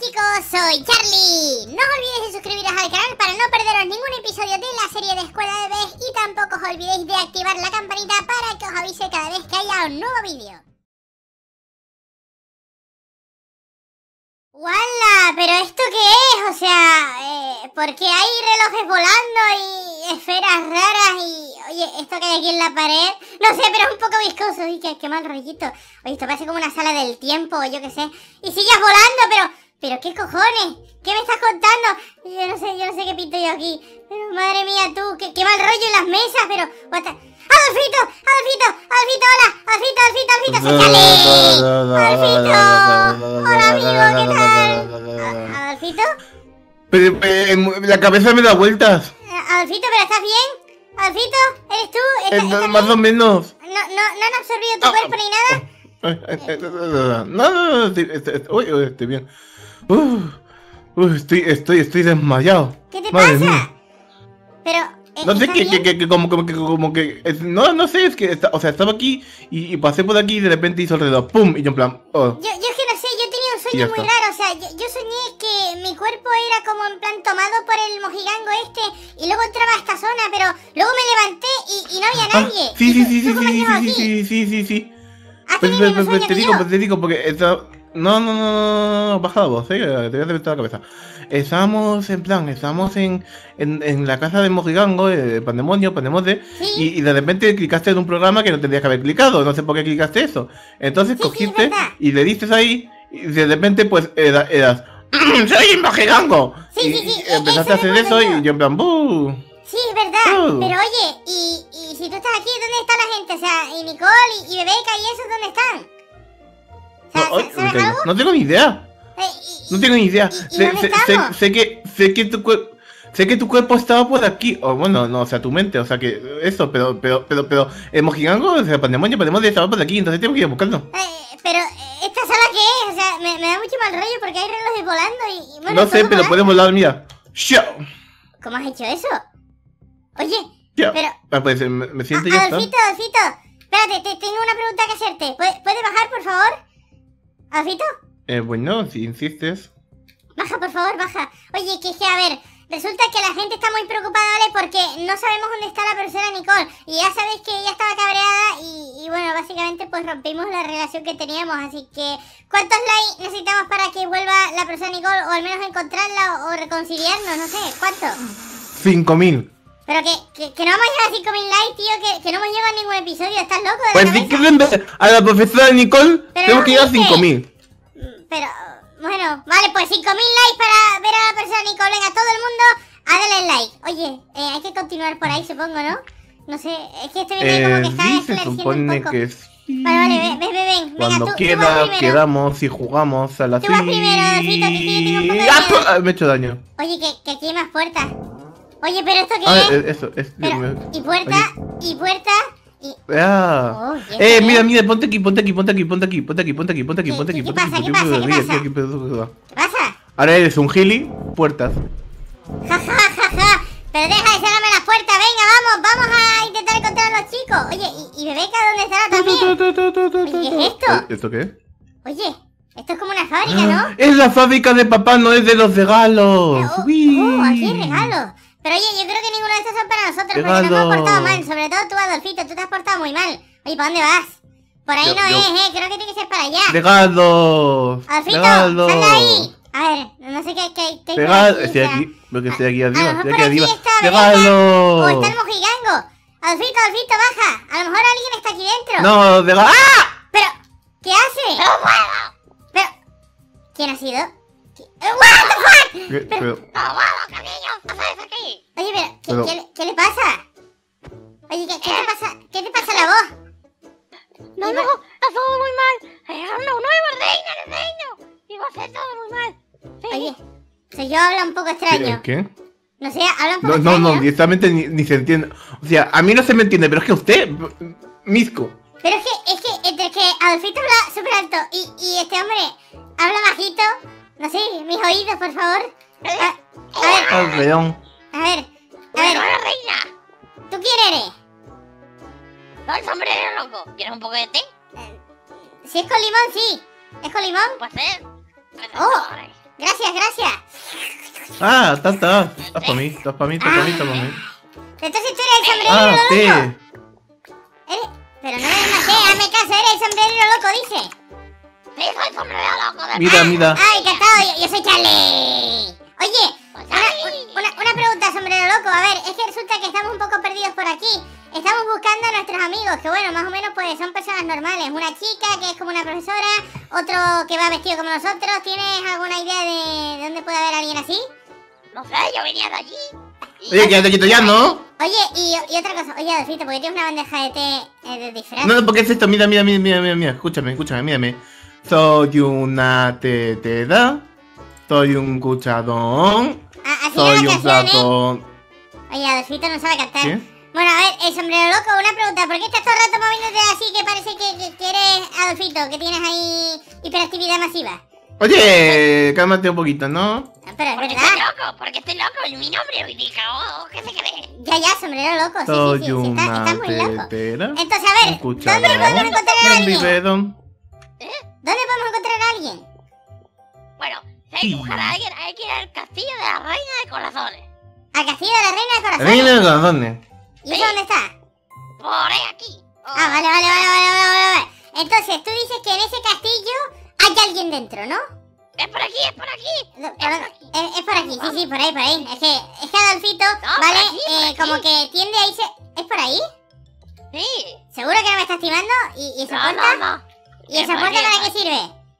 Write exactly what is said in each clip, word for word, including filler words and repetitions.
chicos, soy Charlie. No os olvidéis de suscribiros al canal para no perderos ningún episodio de la serie de Escuela de Bebés y tampoco os olvidéis de activar la campanita para que os avise cada vez que haya un nuevo vídeo. ¡Wala! ¿Pero esto qué es? O sea, eh, ¿por qué hay relojes volando y esferas raras y... Oye, esto que hay aquí en la pared, no sé, pero es un poco viscoso. Uy, qué, qué mal rollito. Oye, esto parece como una sala del tiempo o yo qué sé. Y sillas volando, pero... ¿Pero qué cojones? ¿Qué me estás contando? Yo no sé, yo no sé qué pinto yo aquí. Pero madre mía tú, qué, qué mal rollo en las mesas, pero... What the... ¡Adolfito! ¡Adolfito! ¡Adolfito! ¡Hola! ¡Adolfito! ¡Adolfito! ¡Adolfito! ¡Soy Charlie! ¡Adolfito! ¡Hola amigo! ¿Qué tal? ¿Adolfito? Pero, eh, la cabeza me da vueltas. Adolfito, ¿pero estás bien? ¿Adolfito? ¿Eres tú? ¿Estás, eh, no, estás más o menos. ¿No, no, ¿No han absorbido tu ah, cuerpo ni nada? No, no, no, estoy, estoy, estoy, estoy bien. Uf, uf, estoy, estoy, estoy desmayado. ¿Qué te Madre pasa? mía. Pero... No sé, que, que, que, que, como, como que, como que, es, no, no sé, es que, está, o sea, estaba aquí y, y pasé por aquí y de repente hizo alrededor, ¡pum! Y yo en plan, oh. Yo, yo es que no sé, yo tenía un sueño muy raro, o sea, yo, yo soñé que mi cuerpo era como en plan tomado por el mojigango este y luego entraba a esta zona, pero luego me levanté y, y no había nadie. Ah, sí, sí, sí, ¿Tú, sí, tú cómo has sí, llegado sí, aquí? sí, sí, sí, sí. ¿Has Pues, tenido el mismo pues, sueño te que digo, yo? pues te digo, porque está... No, no, no, no, no, baja la voz, eh, te voy a reventar la cabeza. Estábamos en plan, estábamos en, en, en la casa de Mojigango, eh, Pandemonio, Pandemonde, ¿Sí? y, y de repente clicaste en un programa que no tendrías que haber clicado, no sé por qué clicaste eso. Entonces Sí, cogiste sí, y le diste ahí, y de repente pues era, eras, ¡soy Mojigango! Sí, y, sí, sí, y empezaste a hacer eso eso mismo y yo en plan, ¡buh! Sí, es verdad, Oh. pero oye, y, y si tú estás aquí, ¿dónde está la gente? O sea, y Nicole y, y Bebeca y esos, ¿dónde están? O sea, No, ay, ¿sabes me caigo. algo? No tengo ni idea. Eh, y- No tengo ni idea. ¿Y- y Sé, dónde sé, sé, estamos? sé que sé que tu cuerpo sé que tu cuerpo estaba por aquí. O bueno, no, o sea, tu mente, o sea que eso, pero pero pero pero el Mojigango, o sea, Pandemonio, Pandemonio estaba por aquí, entonces tengo que ir a buscarlo. Eh, pero, eh, ¿esta sala qué es? O sea, me, me da mucho mal rollo porque hay relojes volando y... y bueno, No sé, todo pero volando. puede volar, mira. ¡Shoo! ¿Cómo has hecho eso? Oye, Ya. pero... Ah, pues eh, me, me siento y A- ya está. Adolfito, Adolfito, espérate, te, tengo una pregunta que hacerte. ¿Puede, ¿Puede bajar, por favor? ¿Adolfito? Eh, bueno, si insistes. Baja, por favor, baja. Oye, que es que, a ver, resulta que la gente está muy preocupada, ¿vale? Porque no sabemos dónde está la profesora Nicole. Y ya sabes que ella estaba cabreada y, y bueno, básicamente pues rompimos la relación que teníamos. Así que, ¿cuántos likes necesitamos para que vuelva la profesora Nicole? O al menos encontrarla o, o reconciliarnos, no sé, ¿cuánto? Cinco mil. Pero que, que, que no vamos a llegar a cinco mil likes, tío, que, que no hemos llegado a ningún episodio. ¿Estás loco de la Pues si cabeza? quieren ver a la profesora Nicole, Pero tengo no que llegar a dice. cinco mil. Pero, bueno, vale, pues cinco mil likes para ver a la persona Nicole. Venga, todo el mundo, a darle like. Oye, eh, hay que continuar por ahí, supongo, ¿no? No sé, es que estoy viendo como Eh, que está sí, se esclareciendo un supone poco. que sí. Vale, vale, ven, ven, ven, ven. Venga, Cuando tú, tú quiera, vas primero. quedamos y jugamos a la Tú vas primero, Adolfito, que sí, yo tengo un poco de ¡Ah, miedo. ah, me he hecho daño. Oye, que, que aquí hay más puertas. Oye, pero ¿esto qué Ah, es? eh, eso, es. Pero, me- y puerta, y puerta, y... Ah. Oh, ¿y esto Eh, qué mira, es? mira, ponte aquí, ponte aquí, ponte aquí, ponte aquí, ponte aquí, ponte aquí, ponte aquí, ¿Qué- ponte aquí, qué- qué ponte pasa? aquí, ¿Qué ponte pasa? aquí, ¿Qué aquí, pasa? aquí, aquí. ¿Qué pasa? Ahora eres un gili, puertas. Ja, ja, ja, ja. Pero deja de cerrarme las puertas, venga, vamos, vamos a intentar encontrar a los chicos. Oye, ¿y, y Bebeca dónde estará también? ¿Qué ¿Qué es esto? ¿Esto qué es? Oye, esto es como una fábrica, ¿no? Es la fábrica de Papá Noel de los regalos. Oh, Uy. oh, aquí hay regalos. Pero oye, yo creo que ninguno de estos son para nosotros porque nos hemos Regalos. portado mal. Sobre todo tú, Adolfito, tú te has portado muy mal. Oye, ¿para dónde vas? Por ahí Yo- no yo- es, eh, creo que tiene que ser para allá. Regalos. Adolfito, Regalos. sal de ahí. A ver, no sé qué, qué, qué hay por Regalos. aquí, Estoy o sea, aquí, porque estoy aquí a arriba, lo estoy mejor aquí por arriba. aquí está Bebeca Regalos. o está el mojigango. Adolfito, Adolfito, baja. A lo mejor alguien está aquí dentro. No, regalos. ¡Ah! Pero, ¿qué hace? Pero, ¿quién ha sido? ¿Qui- eh, What the fuck? ¿Qué? Pero, Oye, pero, ¿qué, Pero- qué le- qué le pasa? Oye, ¿qué, qué te pasa? ¿Qué te pasa la voz? No, no, está todo muy mal. Es una nueva reina de reino. Y va a ser todo muy mal. Sí. Oye, soy yo, habla un poco extraño. ¿Qué? No sé, habla un poco No, no, extraño. no, directamente ni, ni se entiende. O sea, a mí no se me entiende, pero es que usted, Misco. Pero es que, es que entre que Adolfito habla súper alto y, y este hombre habla bajito, no sé, mis oídos, por favor. A, a ver, Al león. a ver, a Una ver, nueva reina. ¿tú quién eres? No, el sombrero, loco. ¿Quieres un poco de té? Si es con limón, sí. ¿Es con limón? Pues eh. Oh, Gracias, gracias. Ah, está, está. Estás para mí, estás para mí, estás para mí, estás para mí. Entonces tú eres el sombrerero Ah, loco. sí. Eres... Pero no me maté, hazme caso, eres el sombrerero loco, dice. Sí, soy sombrero loco de Mira, mira. Ay, encantado, yo, yo soy Charlie. Oye, Pues una, Charlie. una, una pregunta, sombrero loco. A ver, es que resulta que estamos un poco perdidos por aquí. Estamos buscando a nuestros amigos, que bueno, más o menos pues son personas normales. Una chica que es como una profesora, otro que va vestido como nosotros. ¿Tienes alguna idea de, de dónde puede haber alguien así? No sé, yo venía de allí. y- Oye, quédate quieto ya, ¿no? Oye, y, y otra cosa, oye Adolfito, ¿por qué tienes una bandeja de té eh, de disfraz? No, no, porque es esto, mira, mira, mira, mira, mira, mira, escúchame, escúchame, mírame. Soy una tetera, soy un cucharón, Ah, así soy no la un canción, ¿eh? platón. Oye, Adolfito no sabe cantar. ¿Qué? Bueno, a ver, el sombrero loco, una pregunta. ¿Por qué estás todo el rato moviéndote así que parece que, que, que eres Adolfito, que tienes ahí hiperactividad masiva? Oye, cálmate un poquito, ¿no? Ah, pero es Porque verdad. estoy loco, porque estoy loco y mi nombre es indica, oh, ¿qué se cree? Ya, ya, sombrero loco, sí, Soy sí, sí, sí, una está, está muy loco. tetera, Entonces, a ver, un cucharón, ¿dónde podemos encontrar a un alguien? biberón. ¿Dónde podemos encontrar a alguien? Bueno, si hay que buscar a alguien, hay que ir al castillo de la reina de corazones. Al castillo de la reina de corazones. Reina de corazones. ¿Y eso dónde está? Por ahí aquí. Oh, Ah, vale, vale, vale, vale, vale, vale, vale. Entonces, tú dices que en ese castillo hay alguien dentro, ¿no? Es por aquí, es por aquí. Lo- Es por- por aquí. es, es por aquí, sí, sí, por ahí, por ahí. Es que, es que Adolfito, No, ¿vale? por aquí, por eh, aquí. como que tiende a irse... ¿Es por ahí? Sí. ¿Seguro que no me estás timando? ¿Y, y esa No, puerta? no, no. ¿Y esa Es por puerta aquí, para qué sirve?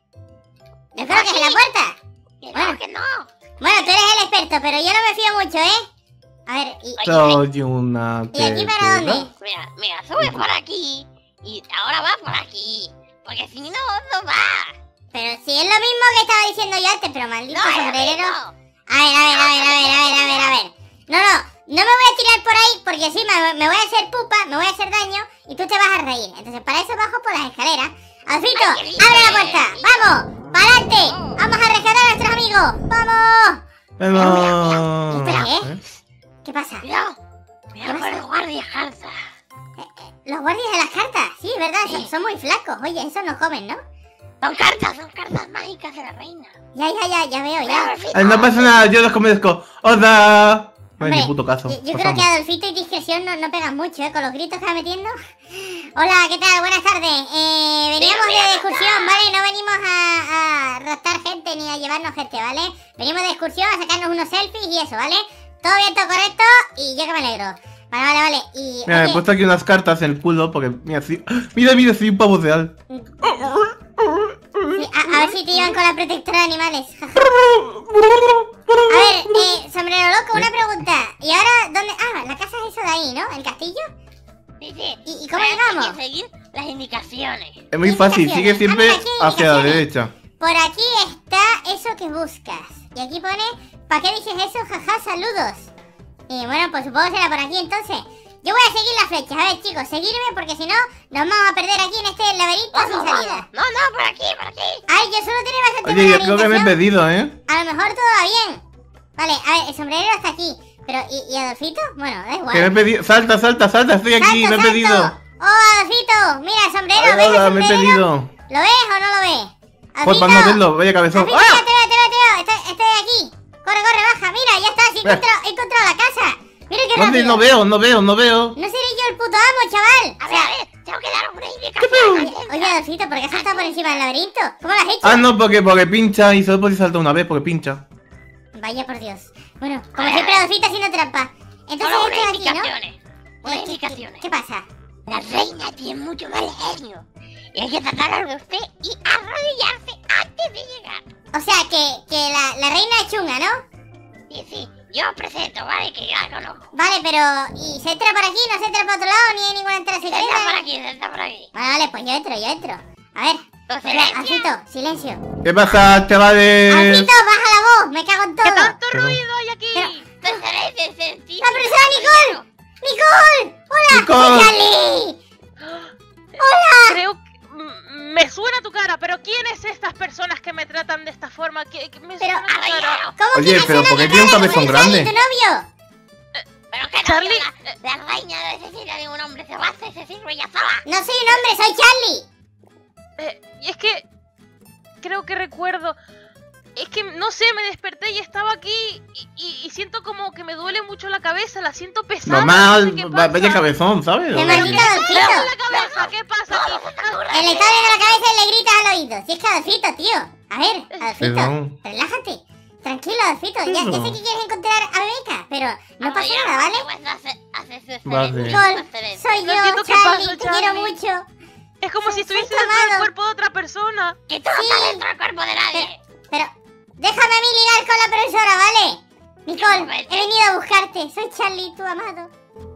Yo Es creo que por es la aquí. puerta. Que Bueno. no, que no. Bueno, tú eres el experto, pero yo no me fío mucho, ¿eh? A ver, y... Soy una ¿Y aquí para tetera. dónde? Mira, mira, sube por aquí y ahora va por aquí. Porque si no, no va. Pero si es lo mismo que estaba diciendo yo antes, pero maldito No, es lo sombrerero. mismo. A ver, a ver, a ver, a ver, a ver, a ver, a ver. No, no, no me voy a tirar por ahí porque sí, me, me voy a hacer pupa, me voy a hacer daño y tú te vas a reír. Entonces, para eso bajo por las escaleras. Alfito, Ay, qué lindo abre la es. puerta. ¡Vamos! ¡Para adelante! ¡Vamos a rescatar a nuestros amigos! ¡Vamos! Vamos. Espera, ¿eh? ¿Eh? ¿Qué pasa? Cuidado. Cuidado con el guardia carta. Los guardias de las cartas. Sí, es verdad, son, son muy flacos. Oye, esos no comen, ¿no? Son cartas, son cartas mágicas de la reina. Ya, ya, ya, ya veo, Cuidado, ya. Alfito. Ay, no pasa nada, yo los comedezco. ¡Hola! No hay Hombre, ni puto caso. Yo, yo por creo que favor. Adolfito y discreción no, no pegan mucho, ¿eh? Con los gritos que va metiendo. Hola, ¿qué tal? Buenas tardes. Eh, veníamos Mira, de mira, excursión, ¿vale? No venimos a, a raptar gente ni a llevarnos gente, ¿vale? Venimos de excursión a sacarnos unos selfies y eso, ¿vale? Todo bien, todo correcto y yo que me alegro. Vale, vale, vale. Y, Mira, me he oye, puesto aquí unas cartas en el culo porque, mira, sí. Mira, mira, soy un pavo real. sí, a, a ver si te llevan con la protectora de animales. A ver, eh, sombrero loco, una pregunta. ¿Y ahora dónde? Ah, la casa es eso de ahí, ¿no? ¿El castillo? Sí, sí. ¿Y, y cómo Pero llegamos? Hay que seguir las indicaciones. Es muy fácil, sigue siempre Ah, mira, aquí hay hacia la indicaciones. derecha. Por aquí está eso que buscas. Y aquí pone, ¿para qué dices eso? Jaja, saludos. Y bueno, pues supongo que será por aquí entonces. Yo voy a seguir las flechas. A ver, chicos, seguidme porque si no, nos vamos a perder aquí en este laberinto Vamos, sin vamos. salida. No, no, por aquí, por aquí. Ay, yo solo tenía bastante Oye, yo buena creo que me he orientación. perdido, ¿eh? A lo mejor todo va bien. Vale, a ver, el sombrerero está aquí. Pero, ¿y, y Adolfito? Bueno, da igual. Que me he perdido. Salta, salta, salta, estoy aquí, ¡Salto, me he salto! perdido. ¡Oh, Adolfito! Mira, el sombrero, Ay, ¿ves el hola, me he sombrero? perdido. ¿Lo ves o no lo ves? Pues para no verlo, vaya cabezón. Adolfito, ¡Ah! te veo, te veo, te veo. Estoy, estoy aquí. Corre, corre, baja. Mira, ya está. Sí, he Mira. encontrado, he encontrado la casa. Mira qué ¿Dónde? rápido. No veo, no veo, no veo. No seré yo el puto amo, chaval. A O ver, sea, a ver, tengo que dar una pedo? indicación. oye, Adolfito, ¿por qué has saltado por encima del laberinto? ¿Cómo lo has hecho? Ah, no, porque, porque pincha y solo puedes saltar una vez porque pincha. Vaya por Dios. Bueno, como siempre, Adolfito haciendo trampa. Entonces Solo esto unas es aquí, ¿no? indicaciones. Unas ¿Qué- indicaciones. ¿Qué pasa? La reina tiene mucho mal genio. Y hay que tratarla de usted y arrodillarse antes de llegar. O sea, que, que la, la reina es chunga, ¿no? Sí, sí, yo presento, ¿vale? Que yo la conozco. Vale, pero... ¿Y se entra por aquí? ¿No se entra por otro lado? ¿Ni hay ninguna entrada Senta por secreta? aquí, senta por aquí. Vale, vale, pues yo entro, yo entro. A ver, Entonces, espera, silencio. Alfito, silencio. ¿Qué pasa, chavales? Alfito, baja la voz, me cago en todo. ¿Qué tanto Pero- ruido hay aquí? Pero- Entonces, sentir. ¡La profesora Nicole! ¡Nicole! ¡Hola! Nicole. ¡Soy Charlie! Creo que mm, me suena tu cara, pero ¿quiénes estas personas que me tratan de esta forma? ¿Qué, qué me Pero, suena tu cara? Caballero. ¿Cómo Oye, que me pero suena ¿por qué mi tiene un cara? cabezón ¿Tú eres Charlie, grande? tu novio? Pero que no, Charlie, la, la reina no necesita ningún hombre, se basta y se sirve ella sola. No soy un hombre, soy Charlie. Eh, y es que creo que recuerdo Es que, no sé, me desperté y estaba aquí y, y, y siento como que me duele mucho la cabeza, la siento pesada. Normal, no sé qué va- pasa. vaya cabezón, ¿sabes? ¡Qué O- maldito Adolfito! la cabeza, ¿qué pasa aquí? Que le está viendo la cabeza y le gritas al oído. Si es que Adolfito, tío. A ver, Adolfito, Perdón. relájate. Tranquilo, Adolfito. Ya, ya sé Perdón. que quieres encontrar a Beca, pero no pasa Oye, nada, ¿vale? pues hace- haces excelente, Vale. Nicole, excelente. soy No yo, entiendo qué Charlie. pasa, Te quiero Charlie. mucho. Es como Soy- si estuviese soy dentro del amado. cuerpo de otra persona. Que tú no Sí. estás dentro del cuerpo de nadie. Pero déjame a mí ligar con la profesora, ¿vale? Nicole, Vete. he venido a buscarte. Soy Charlie, tu amado.